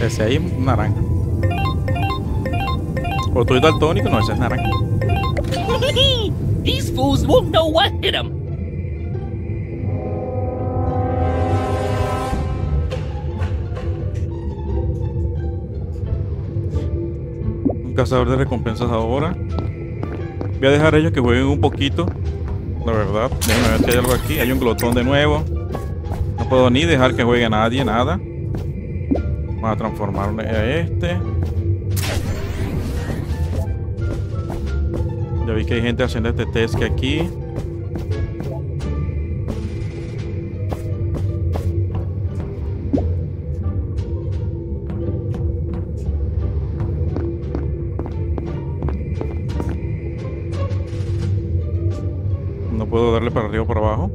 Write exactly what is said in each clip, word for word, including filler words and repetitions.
Ese ahí es naranja. O estoy daltónico, no, ese es naranja. These fools won't know what hit them. Un cazador de recompensas ahora. Voy a dejar a ellos que jueguen un poquito. La verdad. Déjenme ver si hay algo aquí. Hay un glotón de nuevo. No puedo ni dejar que juegue nadie, nada. Vamos a transformarle a este. Ya vi que hay gente haciendo este test que aquí. No puedo darle para arriba o para abajo.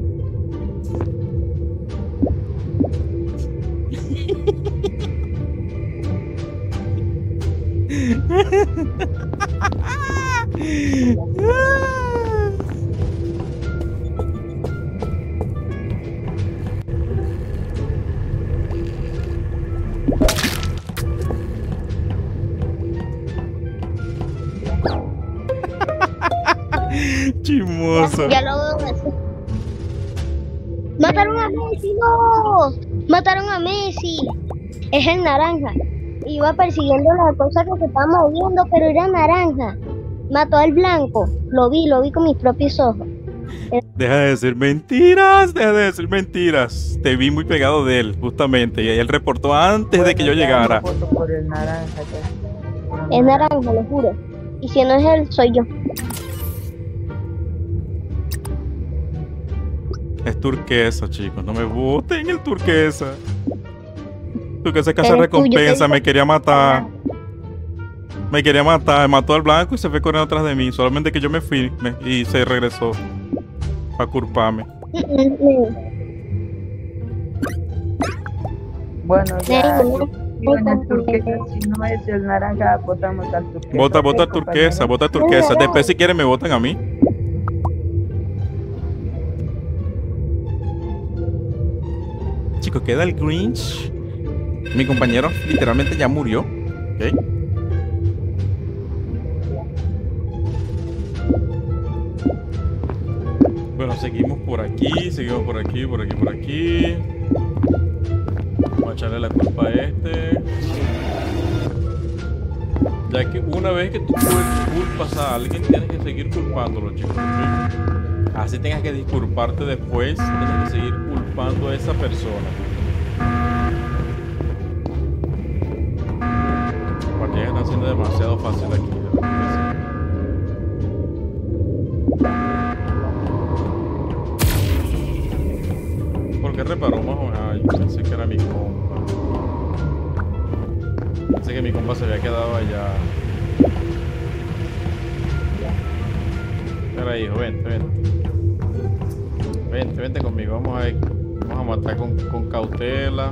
Chimoso. Ya lo veo así. ¡Mataron a Messi! ¡No! ¡Mataron a Messi! Es el naranja. Iba persiguiendo la cosa que se estaba moviendo, pero era naranja. Mató al blanco. Lo vi, lo vi con mis propios ojos. Deja de decir mentiras, deja de decir mentiras. Te vi muy pegado de él, justamente. Y él reportó antes de que yo llegara. Por el naranja, es naranja, lo juro. Y si no es él, soy yo. Es turquesa, chicos. No me voten el turquesa. Turquesa casa recompensa. Me quería matar. Me quería matar. Mató al blanco y se fue corriendo atrás de mí. Solamente que yo me fui me, y se regresó a culparme. Bueno, ya. Bueno, turquesa, si no es el naranja, votamos al turquesa. Vota, vota turquesa, vota turquesa. Después, si quieren, me votan a mí. Chicos, queda el Grinch. Mi compañero literalmente ya murió. ¿Okay? Bueno, seguimos por aquí, seguimos por aquí, por aquí, por aquí. Vamos a echarle la culpa a este. Ya que una vez que tú culpas a alguien, tienes que seguir culpándolo, chicos. ¿Sí? Así tengas que disculparte después, tienes que seguir culpando a esa persona. Las partidas están siendo demasiado fácil aquí. ¿Por qué reparó más o menos? Ay, pensé que era mi compa. Pensé que mi compa se había quedado allá. Espera, hijo, vente, vente. Vente, vente conmigo, vamos a ver. Vamos a matar con, con cautela.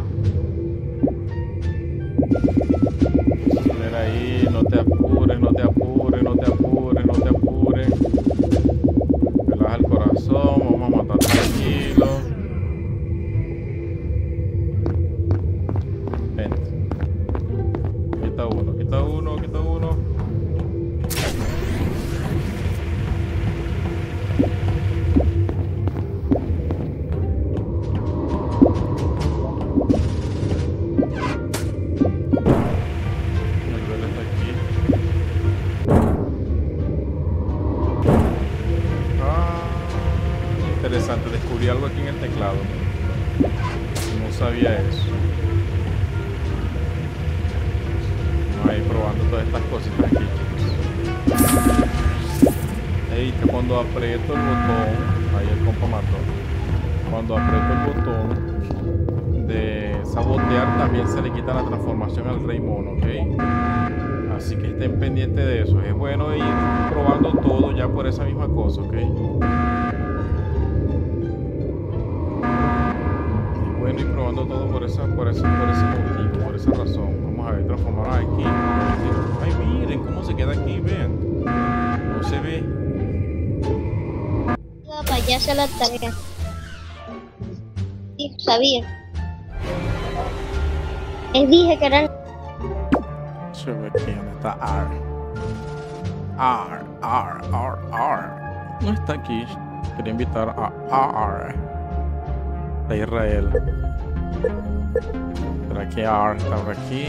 Mira ahí, no te apures, no te apures, no te apures, no te apures. Relaja el corazón, vamos a matar tranquilo. Vente. Quita uno, quita uno, quita uno. Interesante, descubrí algo aquí en el teclado. No sabía eso. Vamos a ir probando todas estas cositas aquí, chicos. Ey, que cuando aprieto el botón, ahí el compa mató. Cuando aprieto el botón de sabotear, también se le quita la transformación al rey mono, ¿ok? Así que estén pendientes de eso. Es bueno ir probando todo ya por esa misma cosa, ¿ok? Bueno, y probando todo por esa, por ese, por ese motivo, por esa razón. Vamos a ver, transformar aquí. Ay, miren cómo se queda aquí, vean. No se ve. Para allá hacer la tarea. Sí, sabía. Les dije que eran Deixa eu ver aqui onde está R. R, R, R, R. Não está aqui. Queria invitar a R. A Israel. Será que R está por aqui?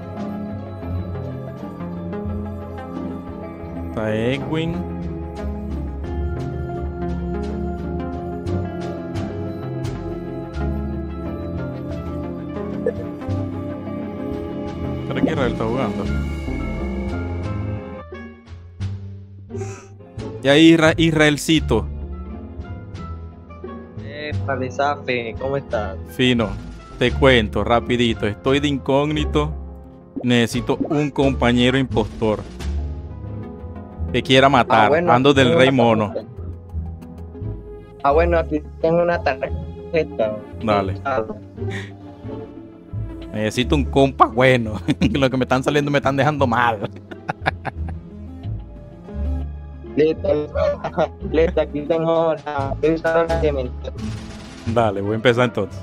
Está Edwin. ¿Será que Israel está jugando? Y ahí Isra Israelcito. Eh, Palizafe, ¿cómo estás? Fino, te cuento rapidito. Estoy de incógnito. Necesito un compañero impostor que quiera matar. Ah, bueno, Ando del tengo Rey una Mono. tarjeta. Ah, bueno, aquí tengo una tarjeta. Dale. Necesito un compa bueno. Lo que me están saliendo me están dejando mal. Listo, listo, aquí tengo la pensadora de mente. Dale, voy a empezar entonces.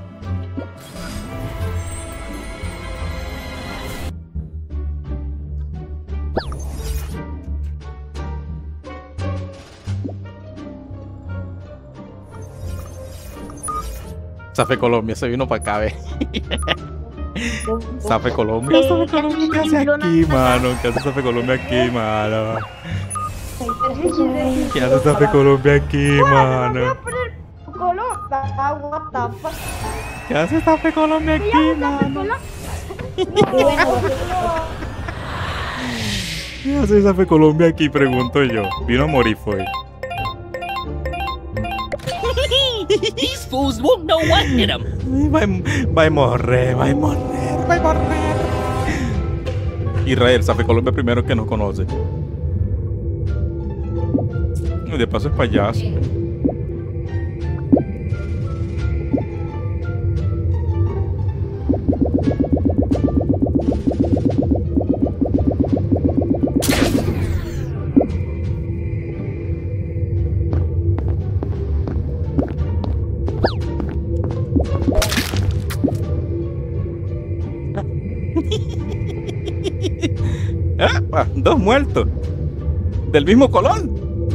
Safe Colombia, se vino para acá, ve. Safe Colombia. Safe Colombia, ¿qué hace aquí, mano? ¿Qué hace Safe Colombia aquí, mano? ¿Qué hace Safe Colombia aquí, mano? ¿Qué hace Safe Colombia aquí, mano? ¿Qué hace Safe Colombia aquí? Pregunto yo. Vino a morir, fue. These fools won't know what hit them. Va, va a morrer, va a morrer, va a morrer. Israel, Safe Colombia primero que nos conoce. Y de paso es payaso. Ah, dos muertos. Del mismo colón.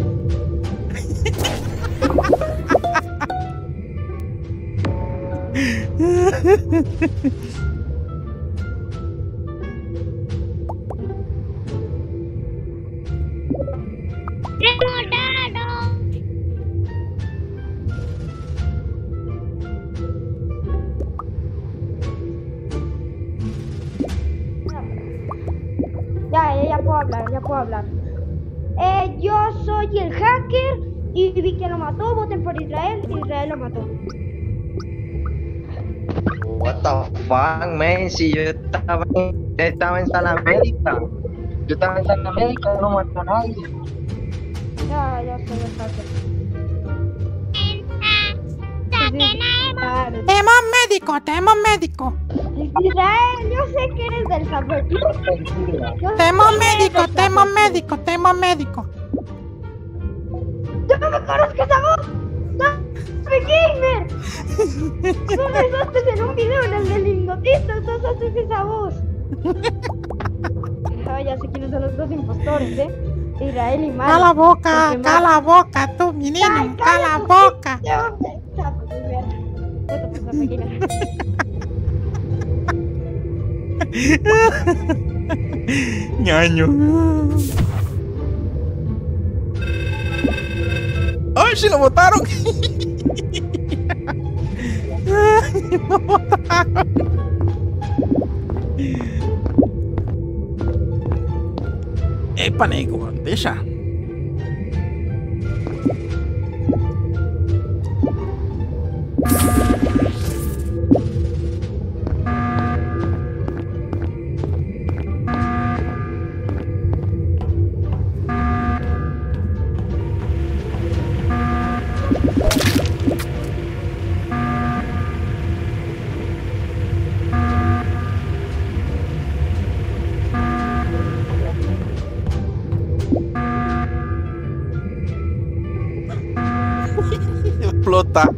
Ya, ya, ya puedo hablar, ya puedo hablar. Eh, yo soy el hacker y vi que lo mató. Voten por Israel. Israel lo mató. What the fuck, man? Si yo estaba en, estaba en sala médica. Yo estaba en sala médica, no mató a nadie. Ya, ya soy el hacker. Sí, claro. Tenemos médico, tenemos médico. Israel, yo sé que eres del Salvador. Tenemos médico, tenemos médico, tenemos médico. ¡Yo no me conozco esa voz! ¡Soy gamer! Tú me usaste en un video en el del lingotito, tú usaste esa voz. Ah, ya sé quiénes son los dos impostores, ¿eh? Israel y Mario. Cala boca, Porque cala Mario- boca, tú, mi niño, Ay, cala cállate, boca. ya, ya, pues, mierda. Vete, pues, a seguir. Ñaño. ¡Ay, sí lo botaron! ¡Lo botaron! ¡Epa, nego! ¡Deja! Explota.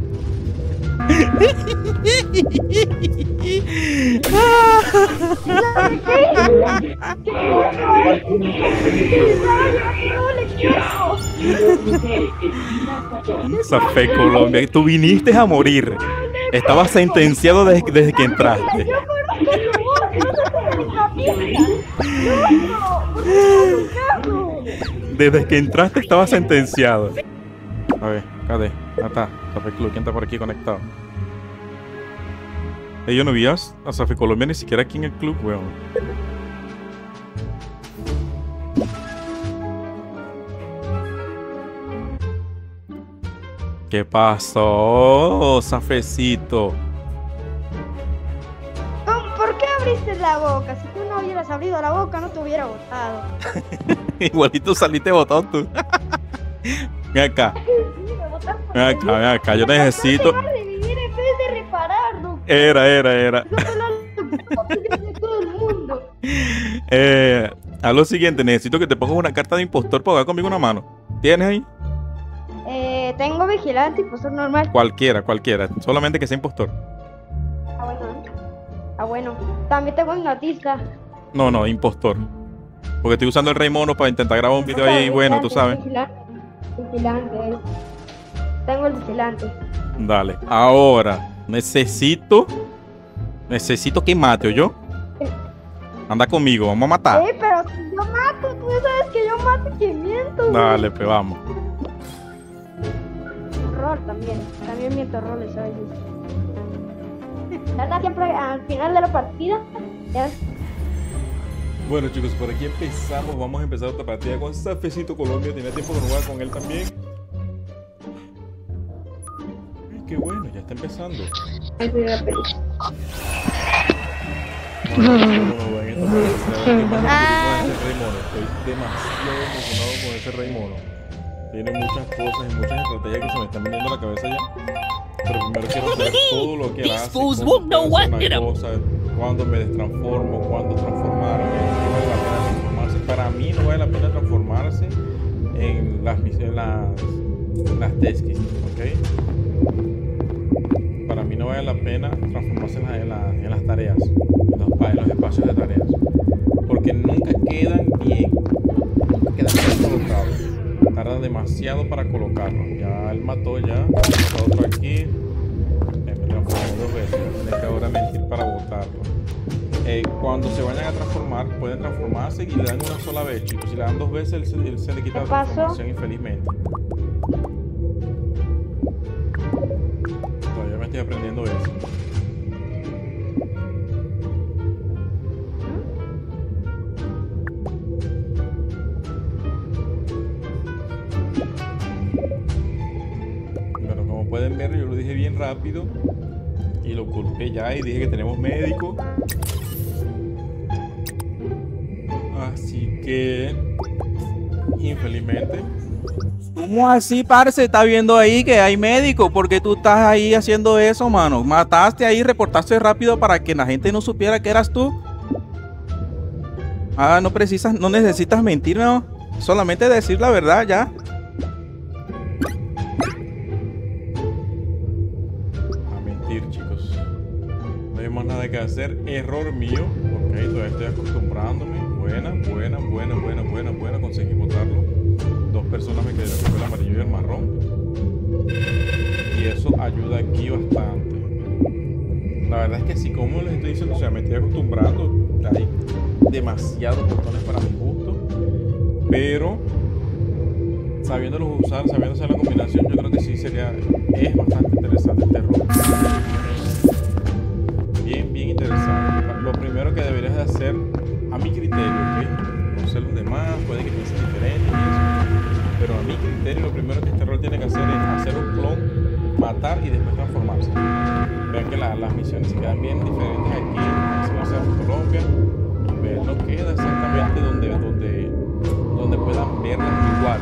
Safe Colombia, tú viniste a morir. Estabas sentenciado desde, desde que entraste. Yo conozco tu voz, no sé si es una pista. No, Desde que entraste estabas sentenciado. A ver, Cade, ¿dónde está? Safe Club, ¿quién está por aquí conectado? Eh, yo no vi a a Safe Colombia ni siquiera aquí en el club, weón. ¿Qué pasó, Safecito? ¿Por qué abriste la boca? Si tú no hubieras abrido la boca, no te hubiera botado. Igualito saliste botón tú. Ven acá. Ven acá, ven acá. Yo necesito. Revivir en vez de repararlo. Era, era, era. Todo el mundo. Eh, a lo siguiente, necesito que te pongas una carta de impostor para jugar conmigo una mano. ¿Tienes ahí? Eh, tengo vigilante y impostor normal. Cualquiera, cualquiera. Solamente que sea impostor. Ah, bueno. Ah, bueno. También tengo un artista. No, no, impostor. Porque estoy usando el Rey Mono para intentar grabar un video ahí, bueno, tú sabes. Vigilante. Vigilante. Tengo el vigilante. Dale. Ahora, necesito. Necesito que mate, ¿o yo? Anda conmigo, vamos a matar. Eh, pero si yo mato, tú sabes que yo mato y que miento. Dale, pues vamos. Rol también. También miento roles a veces. La verdad, siempre al final de la partida. Ya. Bueno chicos, por aquí empezamos. Vamos a empezar otra partida con Safecito Colombia. Tenía tiempo de no jugar con él también. Ay, qué bueno, ya está empezando. Bueno, no, no, en esta partida, estoy demasiado emocionado con ese Rey Mono. Tiene muchas cosas y muchas estrategias que se me están viniendo a la cabeza ya. Pero primero quiero saber todo lo que él hace, cómo hace una cosa, cuándo me destransformo, cuándo transformarme, si vale la pena transformarse. Para mí no vale la pena transformarse en las misiones, las, las tesquis, ¿ok? Para mí no vale la pena transformarse en, la, en, la, en las tareas, en los, en los espacios de tareas, porque nunca quedan bien, nunca quedan bien colocados. Tarda demasiado para colocarlo. Ya él mató ya. Está otro aquí. Me transformó dos veces. Tiene que ahora mentir para botarlo. Eh, cuando se vayan a transformar, pueden transformarse y le dan una sola vez, chicos. Si le dan dos veces, él se, él se le quita la transformación infelizmente. Todavía me estoy aprendiendo eso. Pueden ver, yo lo dije bien rápido y lo culpé ya y dije que tenemos médico. Así que, infelizmente. ¿Cómo así, parce? Está viendo ahí que hay médico. ¿Por qué tú estás ahí haciendo eso, mano? Mataste ahí, reportaste rápido para que la gente no supiera que eras tú. Ah, no precisas, no necesitas mentir, no. Solamente decir la verdad ya. Chicos, no hay más nada que hacer. Error mío. Ok, todavía estoy acostumbrándome. Buena, buena, buena, buena, buena, buena. Conseguí botarlo. Dos personas me quedaron con el amarillo y el marrón. Y eso ayuda aquí bastante. La verdad es que sí, como les estoy diciendo, o sea, me estoy acostumbrando. Hay demasiados botones para mi gusto. Pero sabiéndolos usar, sabiendo hacer la combinación, yo creo que sí sería, es bastante interesante este rol. Bien, bien interesante. Lo primero que deberías de hacer, a mi criterio, ¿ok? No sé los demás, puede que piensen diferente y eso. Pero a mi criterio, lo primero que este rol tiene que hacer es hacer un clon, matar y después transformarse. Vean que la, las misiones se quedan bien diferentes aquí. Si no sea en Colombia, vean, no queda exactamente donde, donde, donde puedan verlas igual.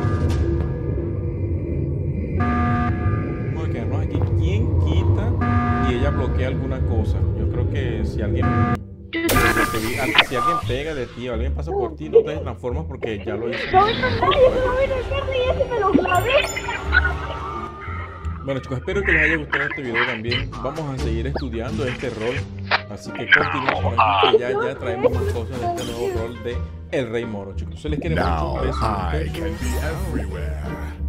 Aquí, ¿quién quita y ella bloquea alguna cosa? Yo creo que si alguien si alguien pega de ti o alguien pasa por ti, no te transformas porque ya lo hizo. Bueno chicos, espero que les haya gustado este video también. Vamos a seguir estudiando este rol, así que continuemos por aquí que ya, ya traemos más cosas de este nuevo rol de el Rey Moro, chicos. Se les quiere Now mucho. Besos. I can be everywhere.